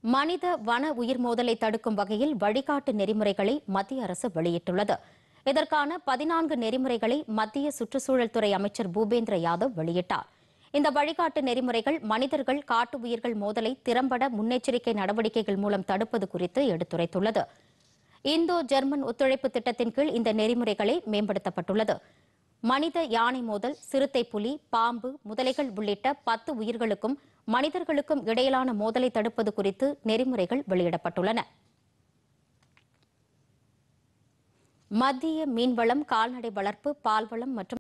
மனித வன உயிர் மோதலை தடுக்கும் வகையில் வழிகாட்டு நெறிமுறைகளை மத்திய அரசு வெளியிட்டுள்ளது. இதற்கான 14 நெறிமுறைகளை மத்திய சுற்றுச்சூழல் துறை அமைச்சர் பூபேந்திர யாதவ் வெளியிட்டார். இந்த வழிகாட்டு நெறிமுறைகள் மனிதர்கள் காட்டு உயிர்கள் மோதலை திறம்பட முன்னெச்சரிக்கை நடவடிக்கைகள் மூலம் தடுப்பது குறித்து எடுத்துரைத்துள்ளது. இந்தோ ஜெர்மன் ஒத்துழைப்பு திட்டத்தின் கீழ் இந்த நெறிமுறைகளை மேம்படுத்தப்பட்டுள்ளது. மனித யானை மோதல், சிறுத்தை புலி, பாம்பு, முதலைகள் உள்ளிட்ட 10 உயிர்களுக்கும் மனிதர்களுக்கும் இடையிலான மோதலை தடுப்பது குறித்து நெறிமுறைகள் வெளியிடப்பட்டுள்ளன. மத்திய மீன்வளம், கால்நடை வளர்ப்பு, பால்வளம் மற்றும்